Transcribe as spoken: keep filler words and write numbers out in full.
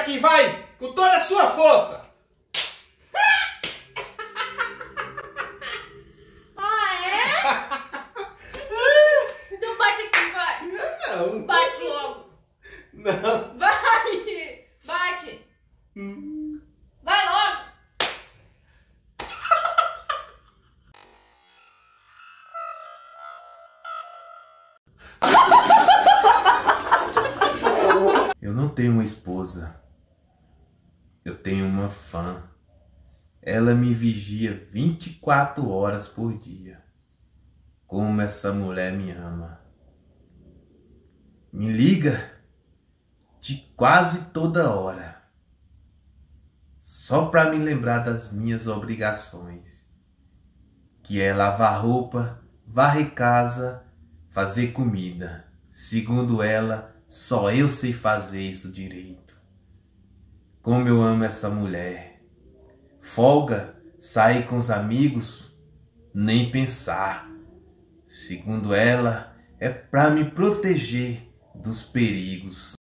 aqui, vai! Com toda a sua força! Ah, é? Então bate aqui, vai! Não! Bate logo! Não! Vai! Bate! Vai logo! Eu não tenho uma esposa. Eu tenho uma fã. Ela me vigia vinte e quatro horas por dia. Como essa mulher me ama. Me liga de quase toda hora. Só para me lembrar das minhas obrigações. Que é lavar roupa, varrer casa, fazer comida. Segundo ela, só eu sei fazer isso direito. Como eu amo essa mulher. Folga, sair com os amigos, nem pensar. Segundo ela, é para me proteger dos perigos.